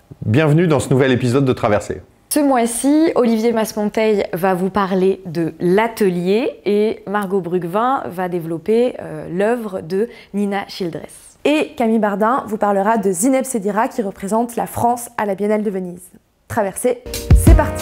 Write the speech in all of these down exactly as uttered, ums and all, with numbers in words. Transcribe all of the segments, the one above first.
Bienvenue dans ce nouvel épisode de Traversée. Ce mois-ci, Olivier Masmonteil va vous parler de l'atelier et Margot Brugvin va développer euh, l'œuvre de Nina Childress. Et Camille Bardin vous parlera de Zineb Sedira qui représente la France à la Biennale de Venise. Traversée, c'est parti!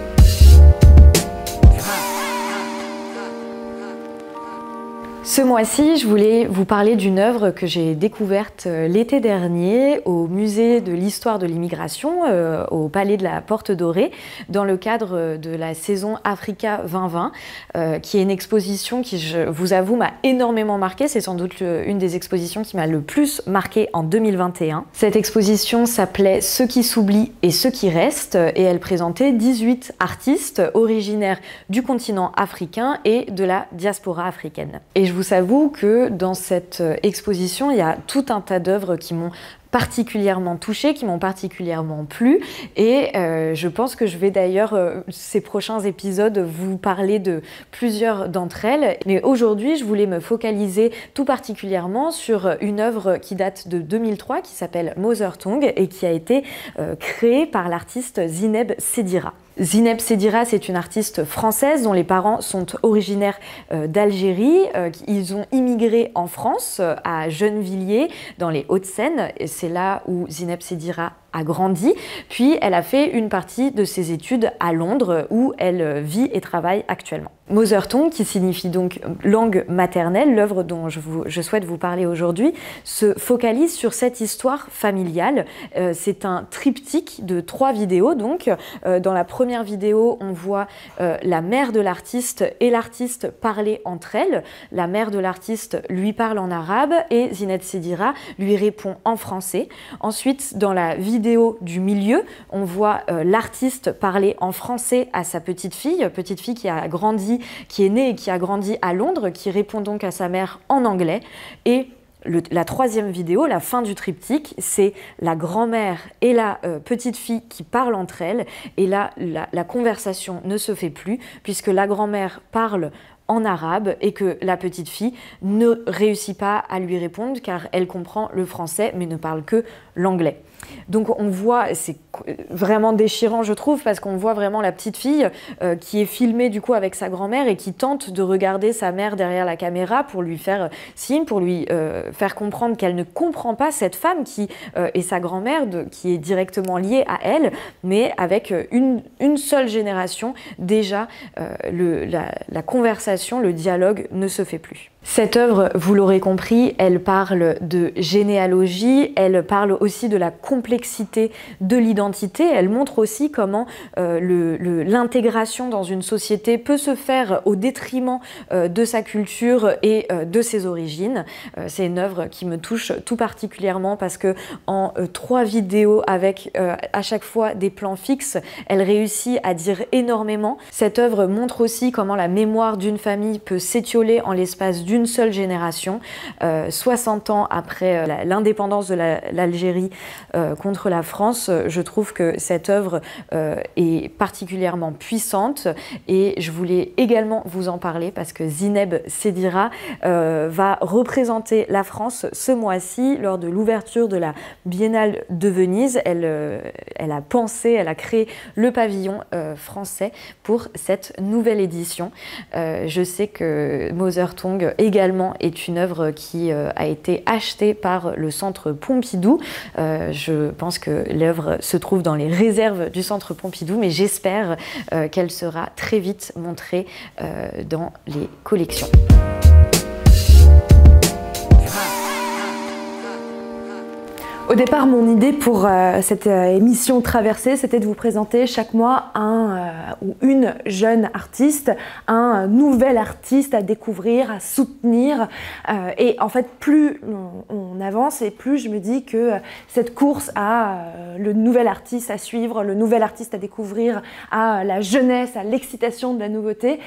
Ce mois-ci, je voulais vous parler d'une œuvre que j'ai découverte l'été dernier au musée de l'histoire de l'immigration, euh, au Palais de la Porte Dorée, dans le cadre de la saison Africa vingt vingt, euh, qui est une exposition qui, je vous avoue, m'a énormément marquée. C'est sans doute le, une des expositions qui m'a le plus marquée en deux mille vingt et un. Cette exposition s'appelait « Ceux qui s'oublient et ceux qui restent » et elle présentait dix-huit artistes originaires du continent africain et de la diaspora africaine. Et je vous avoue que dans cette exposition, il y a tout un tas d'œuvres qui m'ont particulièrement touchée, qui m'ont particulièrement plu et euh, je pense que je vais d'ailleurs, euh, ces prochains épisodes, vous parler de plusieurs d'entre elles. Mais aujourd'hui, je voulais me focaliser tout particulièrement sur une œuvre qui date de deux mille trois, qui s'appelle Mother Tongue et qui a été euh, créée par l'artiste Zineb Sedira. Zineb Sedira, c'est une artiste française dont les parents sont originaires euh, d'Algérie. Euh, ils ont immigré en France, euh, à Gennevilliers, dans les Hauts-de-Seine. C'est là où Zineb Sedira a grandi. Puis elle a fait une partie de ses études à Londres, où elle vit et travaille actuellement. Mother Tongue, qui signifie donc langue maternelle, l'œuvre dont je, vous, je souhaite vous parler aujourd'hui, se focalise sur cette histoire familiale. Euh, c'est un triptyque de trois vidéos. Donc, euh, dans la première vidéo, on voit euh, la mère de l'artiste et l'artiste parler entre elles. La mère de l'artiste lui parle en arabe et Zineb Sedira lui répond en français. Ensuite, dans la vidéo du milieu, on voit euh, l'artiste parler en français à sa petite fille, petite fille qui a grandi, qui est née et qui a grandi à Londres, qui répond donc à sa mère en anglais. Et le, la troisième vidéo, la fin du triptyque, c'est la grand-mère et la euh, petite fille qui parlent entre elles. Et là, la, la conversation ne se fait plus, puisque la grand-mère parle en arabe et que la petite fille ne réussit pas à lui répondre car elle comprend le français mais ne parle que l'anglais. Donc on voit, c'est vraiment déchirant je trouve, parce qu'on voit vraiment la petite fille euh, qui est filmée du coup avec sa grand-mère et qui tente de regarder sa mère derrière la caméra pour lui faire signe, pour lui euh, faire comprendre qu'elle ne comprend pas cette femme qui euh, est sa grand-mère, qui est directement liée à elle, mais avec une, une seule génération, déjà euh, le, la, la conversation, le dialogue ne se fait plus. Cette œuvre, vous l'aurez compris, elle parle de généalogie, elle parle aussi de la complexité de l'identité, elle montre aussi comment euh, l'intégration dans une société peut se faire au détriment euh, de sa culture et euh, de ses origines. Euh, C'est une œuvre qui me touche tout particulièrement parce que en euh, trois vidéos avec euh, à chaque fois des plans fixes, elle réussit à dire énormément. Cette œuvre montre aussi comment la mémoire d'une famille peut s'étioler en l'espace d'une seule génération, euh, soixante ans après euh, l'indépendance de l'Algérie la, euh, contre la France. Je trouve que cette œuvre euh, est particulièrement puissante et je voulais également vous en parler parce que Zineb Sedira euh, va représenter la France ce mois-ci lors de l'ouverture de la Biennale de Venise. Elle, euh, elle a pensé, elle a créé le pavillon euh, français pour cette nouvelle édition. Euh, je sais que Mother Tongue également est une œuvre qui euh, a été achetée par le Centre Pompidou. Euh, je pense que l'œuvre se trouve dans les réserves du Centre Pompidou, mais j'espère euh, qu'elle sera très vite montrée euh, dans les collections. Au départ, mon idée pour euh, cette euh, émission Traversée, c'était de vous présenter chaque mois un euh, ou une jeune artiste, un nouvel artiste à découvrir, à soutenir. Euh, et en fait, plus on, on avance et plus je me dis que euh, cette course à euh, le nouvel artiste à suivre, le nouvel artiste à découvrir, à la jeunesse, à l'excitation de la nouveauté,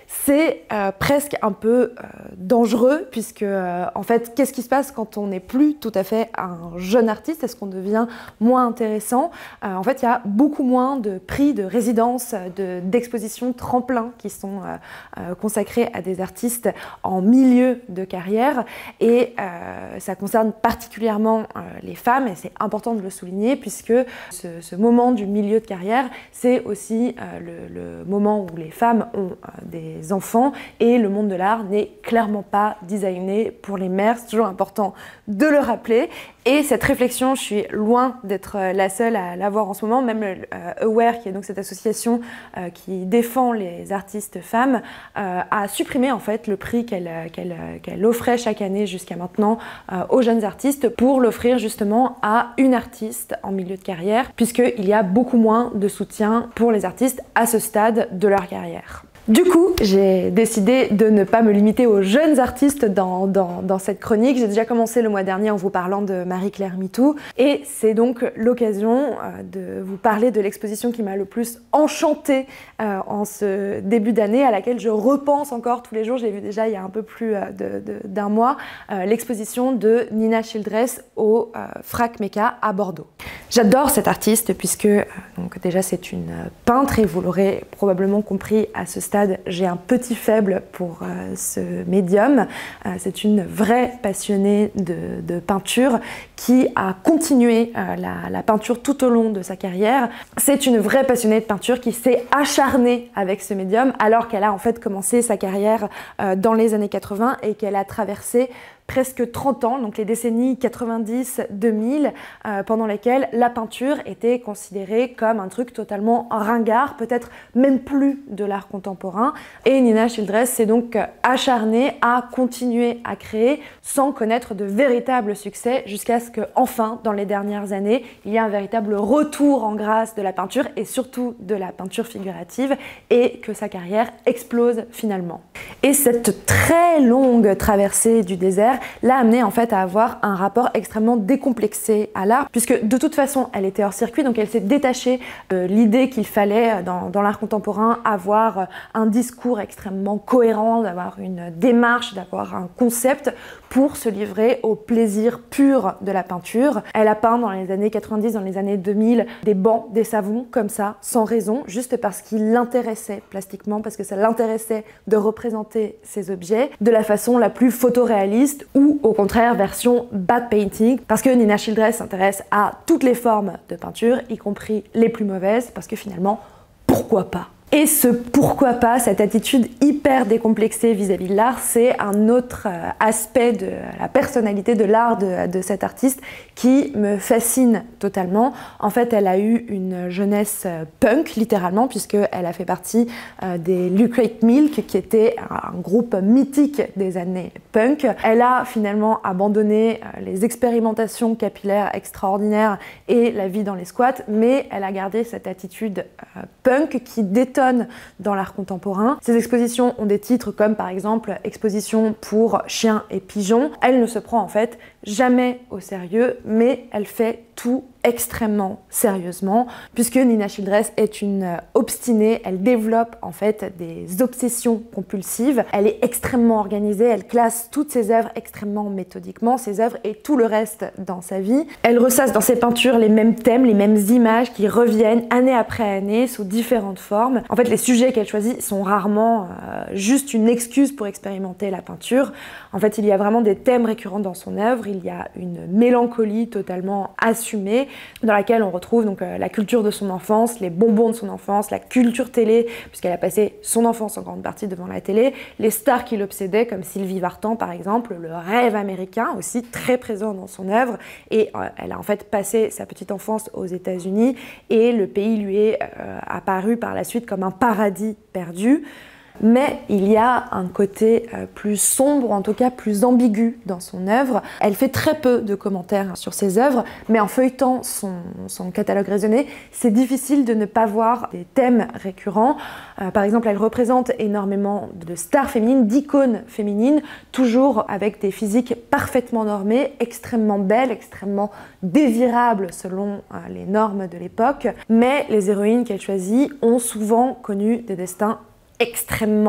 c'est euh, presque un peu euh, dangereux, puisque euh, en fait, qu'est-ce qui se passe quand on n'est plus tout à fait un jeune artiste? Est-ce qu'on devient moins intéressant? euh, En fait, il y a beaucoup moins de prix, de résidences, de, d'expositions tremplins qui sont euh, euh, consacrés à des artistes en milieu de carrière, et euh, ça concerne particulièrement euh, les femmes, et c'est important de le souligner, puisque ce, ce moment du milieu de carrière, c'est aussi euh, le, le moment où les femmes ont euh, des enfants, et le monde de l'art n'est clairement pas designé pour les mères. C'est toujours important de le rappeler. Et cette réflexion, je suis loin d'être la seule à l'avoir en ce moment. Même euh, Aware, qui est donc cette association euh, qui défend les artistes femmes, euh, a supprimé en fait le prix qu'elle qu'elle, qu'elle offrait chaque année jusqu'à maintenant euh, aux jeunes artistes, pour l'offrir justement à une artiste en milieu de carrière, puisqu'il y a beaucoup moins de soutien pour les artistes à ce stade de leur carrière. Du coup, j'ai décidé de ne pas me limiter aux jeunes artistes dans, dans, dans cette chronique. J'ai déjà commencé le mois dernier en vous parlant de Marie-Claire Mitou, et c'est donc l'occasion euh, de vous parler de l'exposition qui m'a le plus enchantée euh, en ce début d'année, à laquelle je repense encore tous les jours. Je l'ai vue déjà il y a un peu plus euh, de, de, d'un mois, euh, l'exposition de Nina Childress au euh, Frac Meka à Bordeaux. J'adore cette artiste puisque euh, donc déjà c'est une peintre, et vous l'aurez probablement compris à ce stade, j'ai un petit faible pour euh, ce médium. Euh, c'est une vraie passionnée de, de peinture qui a continué euh, la, la peinture tout au long de sa carrière. C'est une vraie passionnée de peinture qui s'est acharnée avec ce médium, alors qu'elle a en fait commencé sa carrière euh, dans les années quatre-vingts, et qu'elle a traversé presque trente ans, donc les décennies quatre-vingt-dix deux mille, euh, pendant lesquelles la peinture était considérée comme un truc totalement ringard, peut-être même plus de l'art contemporain. Et Nina Childress s'est donc acharnée à continuer à créer sans connaître de véritable succès, jusqu'à ce que, enfin, dans les dernières années, il y ait un véritable retour en grâce de la peinture, et surtout de la peinture figurative, et que sa carrière explose finalement. Et cette très longue traversée du désert l'a amenée en fait à avoir un rapport extrêmement décomplexé à l'art, puisque de toute façon elle était hors circuit, donc elle s'est détachée de l'idée qu'il fallait dans, dans l'art contemporain avoir un discours extrêmement cohérent, d'avoir une démarche, d'avoir un concept, pour se livrer au plaisir pur de la peinture. Elle a peint dans les années quatre-vingt-dix, dans les années deux mille, des bancs, des savons, comme ça, sans raison, juste parce qu'il l'intéressait plastiquement, parce que ça l'intéressait de représenter ces objets de la façon la plus photoréaliste, ou au contraire version bad painting, parce que Nina Childress s'intéresse à toutes les formes de peinture, y compris les plus mauvaises, parce que finalement, pourquoi pas? Et ce pourquoi pas, cette attitude hyper décomplexée vis-à-vis de l'art, c'est un autre aspect de la personnalité de l'art de, de cette artiste qui me fascine totalement. En fait, elle a eu une jeunesse punk, littéralement, puisqu'elle a fait partie des Lucreate Milk, qui était un groupe mythique des années punk. Elle a finalement abandonné les expérimentations capillaires extraordinaires et la vie dans les squats, mais elle a gardé cette attitude punk qui détonne dans l'art contemporain. Ces expositions ont des titres comme par exemple Exposition pour chiens et pigeons. Elle ne se prend en fait jamais au sérieux, mais elle fait tout extrêmement sérieusement, puisque Nina Childress est une obstinée. Elle développe en fait des obsessions compulsives. Elle est extrêmement organisée, elle classe toutes ses œuvres extrêmement méthodiquement, ses œuvres et tout le reste dans sa vie. Elle ressasse dans ses peintures les mêmes thèmes, les mêmes images qui reviennent année après année sous différentes formes. En fait, les sujets qu'elle choisit sont rarement euh, juste une excuse pour expérimenter la peinture. En fait, il y a vraiment des thèmes récurrents dans son œuvre. Il y a une mélancolie totalement assumée, dans laquelle on retrouve donc euh, la culture de son enfance, les bonbons de son enfance, la culture télé, puisqu'elle a passé son enfance en grande partie devant la télé, les stars qui l'obsédaient comme Sylvie Vartan par exemple, le rêve américain aussi très présent dans son œuvre, et euh, elle a en fait passé sa petite enfance aux États-Unis, et le pays lui est euh, apparu par la suite comme un paradis perdu. Mais il y a un côté euh, plus sombre, ou en tout cas plus ambigu dans son œuvre. Elle fait très peu de commentaires sur ses œuvres, mais en feuilletant son, son catalogue raisonné, c'est difficile de ne pas voir des thèmes récurrents. Euh, par exemple, elle représente énormément de stars féminines, d'icônes féminines, toujours avec des physiques parfaitement normées, extrêmement belles, extrêmement désirables selon euh, les normes de l'époque. Mais les héroïnes qu'elle choisit ont souvent connu des destins extrêmement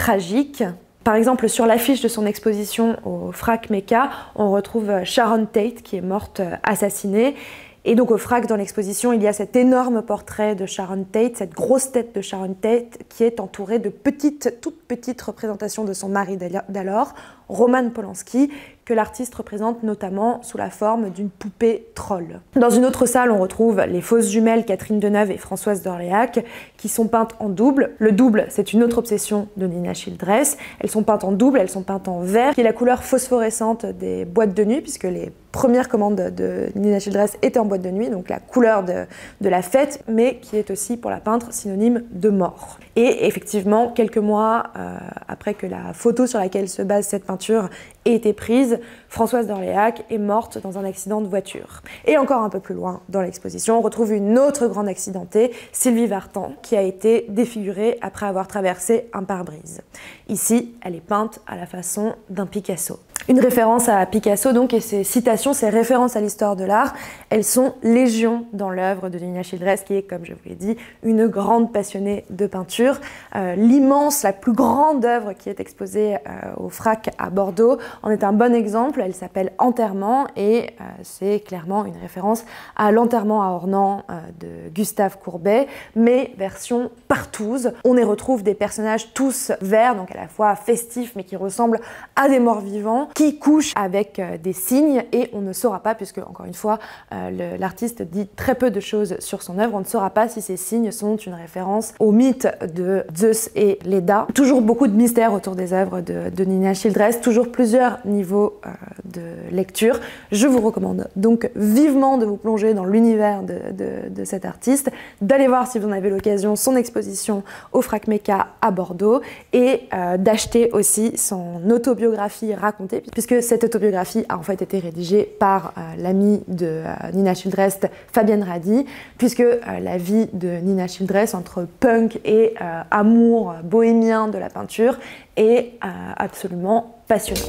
tragique. Par exemple, sur l'affiche de son exposition au Frac Mecca, on retrouve Sharon Tate qui est morte assassinée. Et donc au Frac, dans l'exposition, il y a cet énorme portrait de Sharon Tate, cette grosse tête de Sharon Tate qui est entourée de petites, toutes petites représentations de son mari d'alors, Roman Polanski, que l'artiste représente notamment sous la forme d'une poupée troll. Dans une autre salle, on retrouve les fausses jumelles Catherine Deneuve et Françoise d'Orléac, qui sont peintes en double. Le double, c'est une autre obsession de Nina Childress. Elles sont peintes en double, elles sont peintes en vert, qui est la couleur phosphorescente des boîtes de nuit, puisque les premières commandes de Nina Childress étaient en boîte de nuit, donc la couleur de, de la fête, mais qui est aussi pour la peintre synonyme de mort. Et effectivement, quelques mois euh, après que la photo sur laquelle se base cette peinture ait été prise, Françoise d'Orléac est morte dans un accident de voiture. Et encore un peu plus loin dans l'exposition, on retrouve une autre grande accidentée, Sylvie Vartan, qui a été défigurée après avoir traversé un pare-brise. Ici, elle est peinte à la façon d'un Picasso. Une référence à Picasso donc, et ces citations, ces références à l'histoire de l'art, elles sont légion dans l'œuvre de Nina Childress, qui est, comme je vous l'ai dit, une grande passionnée de peinture. Euh, l'immense, la plus grande œuvre qui est exposée euh, au Frac à Bordeaux en est un bon exemple. Elle s'appelle Enterrement et euh, c'est clairement une référence à l'enterrement à Ornans euh, de Gustave Courbet, mais version partouze. On y retrouve des personnages tous verts, donc à la fois festifs, mais qui ressemblent à des morts vivants, qui couchent avec euh, des signes, et on ne saura pas, puisque encore une fois euh, l'artiste dit très peu de choses sur son œuvre, on ne saura pas si ces signes sont une référence au mythe de Zeus et Leda. Toujours beaucoup de mystères autour des œuvres de, de Nina Childress, toujours plusieurs niveaux euh, de lecture. Je vous recommande donc vivement de vous plonger dans l'univers de, de, de cet artiste, d'aller voir si vous en avez l'occasion son exposition au Frac Mecca à Bordeaux, et euh, d'acheter aussi son autobiographie racontée, puisque cette autobiographie a en fait été rédigée par euh, l'amie de euh, Nina Childress, Fabienne Radi, puisque euh, la vie de Nina Childress entre punk et euh, amour bohémien de la peinture est euh, absolument passionnante.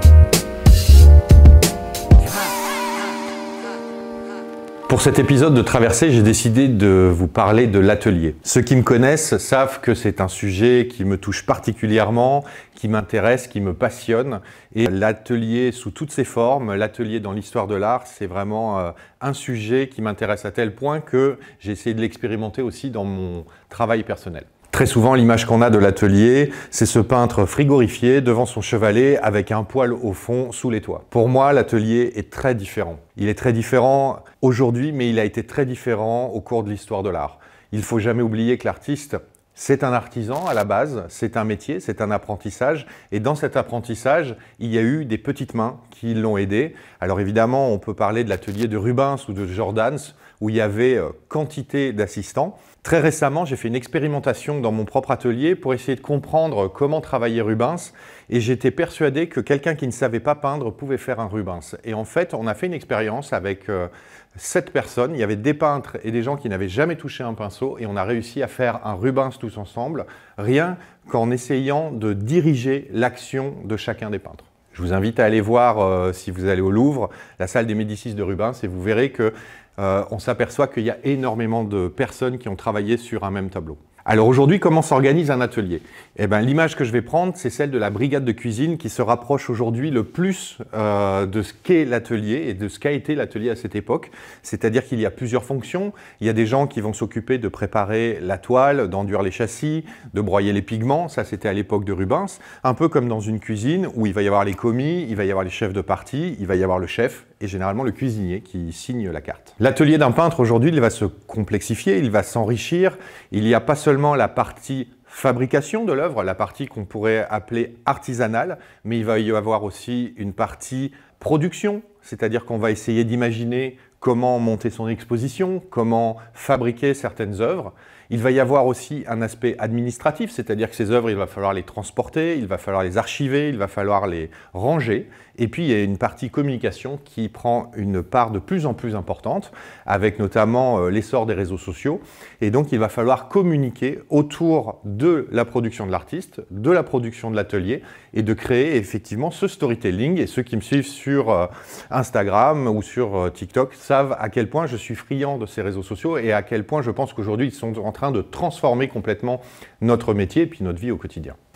Pour cet épisode de Traversée, j'ai décidé de vous parler de l'atelier. Ceux qui me connaissent savent que c'est un sujet qui me touche particulièrement, qui m'intéresse, qui me passionne. Et l'atelier sous toutes ses formes, l'atelier dans l'histoire de l'art, c'est vraiment euh, un sujet qui m'intéresse à tel point que j'ai essayé de l'expérimenter aussi dans mon travail personnel. Très souvent, l'image qu'on a de l'atelier, c'est ce peintre frigorifié devant son chevalet avec un poêle au fond sous les toits. Pour moi, l'atelier est très différent. Il est très différent aujourd'hui, mais il a été très différent au cours de l'histoire de l'art. Il ne faut jamais oublier que l'artiste, c'est un artisan à la base, c'est un métier, c'est un apprentissage. Et dans cet apprentissage, il y a eu des petites mains qui l'ont aidé. Alors évidemment, on peut parler de l'atelier de Rubens ou de Jordaens, où il y avait euh, quantité d'assistants. Très récemment, j'ai fait une expérimentation dans mon propre atelier pour essayer de comprendre comment travaillait Rubens, et j'étais persuadé que quelqu'un qui ne savait pas peindre pouvait faire un Rubens. Et en fait, on a fait une expérience avec euh, sept personnes. Il y avait des peintres et des gens qui n'avaient jamais touché un pinceau, et on a réussi à faire un Rubens tous ensemble, rien qu'en essayant de diriger l'action de chacun des peintres. Je vous invite à aller voir, euh, si vous allez au Louvre, la salle des Médicis de Rubens, et vous verrez que Euh, on s'aperçoit qu'il y a énormément de personnes qui ont travaillé sur un même tableau. Alors aujourd'hui, comment s'organise un atelier? Eh ben, l'image que je vais prendre, c'est celle de la brigade de cuisine qui se rapproche aujourd'hui le plus euh, de ce qu'est l'atelier et de ce qu'a été l'atelier à cette époque. C'est-à-dire qu'il y a plusieurs fonctions. Il y a des gens qui vont s'occuper de préparer la toile, d'enduire les châssis, de broyer les pigments. Ça, c'était à l'époque de Rubens. Un peu comme dans une cuisine où il va y avoir les commis, il va y avoir les chefs de partie, il va y avoir le chef et généralement le cuisinier qui signe la carte. L'atelier d'un peintre aujourd'hui, il va se complexifier, il va s'enrichir. Il n'y a pas seulement la partie fabrication de l'œuvre, la partie qu'on pourrait appeler artisanale, mais il va y avoir aussi une partie production, c'est-à-dire qu'on va essayer d'imaginer comment monter son exposition, comment fabriquer certaines œuvres. Il va y avoir aussi un aspect administratif, c'est-à-dire que ces œuvres, il va falloir les transporter, il va falloir les archiver, il va falloir les ranger. Et puis, il y a une partie communication qui prend une part de plus en plus importante, avec notamment euh, l'essor des réseaux sociaux. Et donc, il va falloir communiquer autour de la production de l'artiste, de la production de l'atelier, et de créer effectivement ce storytelling. Et ceux qui me suivent sur euh, Instagram ou sur euh, TikTok savent à quel point je suis friand de ces réseaux sociaux et à quel point je pense qu'aujourd'hui, ils sont en train de transformer complètement notre métier et puis notre vie au quotidien.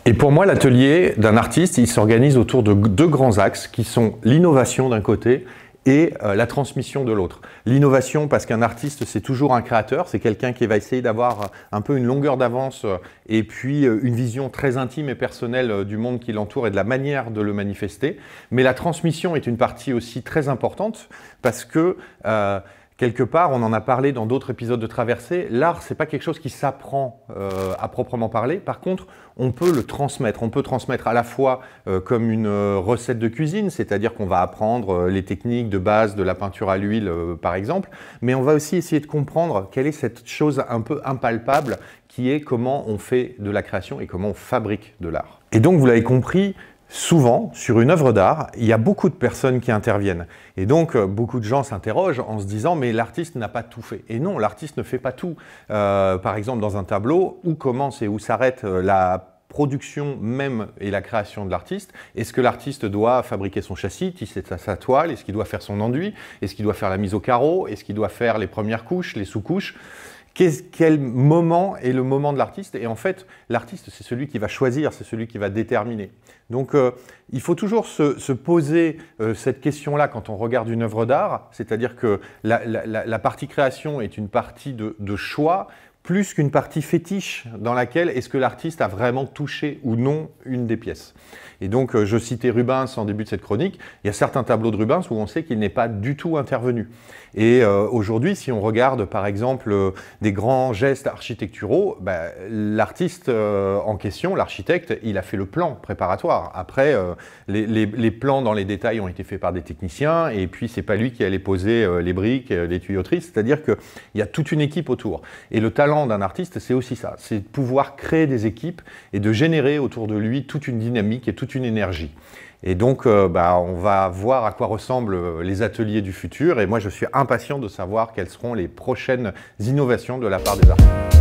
Et pour moi, l'atelier d'un artiste, il s'organise autour de deux grands axes qui sont l'innovation d'un côté et euh, la transmission de l'autre. L'innovation, parce qu'un artiste, c'est toujours un créateur, c'est quelqu'un qui va essayer d'avoir un peu une longueur d'avance euh, et puis euh, une vision très intime et personnelle euh, du monde qui l'entoure et de la manière de le manifester. Mais la transmission est une partie aussi très importante parce que euh, quelque part, on en a parlé dans d'autres épisodes de Traversée, l'art, c'est pas quelque chose qui s'apprend euh, à proprement parler. Par contre, on peut le transmettre. On peut transmettre à la fois euh, comme une euh, recette de cuisine, c'est-à-dire qu'on va apprendre euh, les techniques de base de la peinture à l'huile, euh, par exemple, mais on va aussi essayer de comprendre quelle est cette chose un peu impalpable qui est comment on fait de la création et comment on fabrique de l'art. Et donc, vous l'avez compris, souvent, sur une œuvre d'art, il y a beaucoup de personnes qui interviennent. Et donc, euh, beaucoup de gens s'interrogent en se disant « mais l'artiste n'a pas tout fait ». Et non, l'artiste ne fait pas tout. Euh, par exemple, dans un tableau, où commence et où s'arrête euh, la production même et la création de l'artiste? Est-ce que l'artiste doit fabriquer son châssis, tisser sa, sa toile? Est-ce qu'il doit faire son enduit? Est-ce qu'il doit faire la mise au carreau? Est-ce qu'il doit faire les premières couches, les sous-couches? Quel moment est le moment de l'artiste? Et en fait, l'artiste, c'est celui qui va choisir, c'est celui qui va déterminer. Donc, euh, il faut toujours se, se poser euh, cette question-là quand on regarde une œuvre d'art, c'est-à-dire que la, la, la partie création est une partie de, de choix, plus qu'une partie fétiche dans laquelle est-ce que l'artiste a vraiment touché ou non une des pièces. Et donc, euh, je citais Rubens en début de cette chronique, il y a certains tableaux de Rubens où on sait qu'il n'est pas du tout intervenu. Et euh, aujourd'hui, si on regarde par exemple euh, des grands gestes architecturaux, bah, l'artiste euh, en question, l'architecte, il a fait le plan préparatoire. Après, euh, les, les, les plans dans les détails ont été faits par des techniciens et puis c'est pas lui qui allait poser euh, les briques, euh, les tuyauteries, c'est-à-dire qu'il y a toute une équipe autour. Et le talent d'un artiste, c'est aussi ça, c'est de pouvoir créer des équipes et de générer autour de lui toute une dynamique et toute une énergie. Et donc, euh, bah, on va voir à quoi ressemblent les ateliers du futur. Et moi, je suis impatient de savoir quelles seront les prochaines innovations de la part des artistes.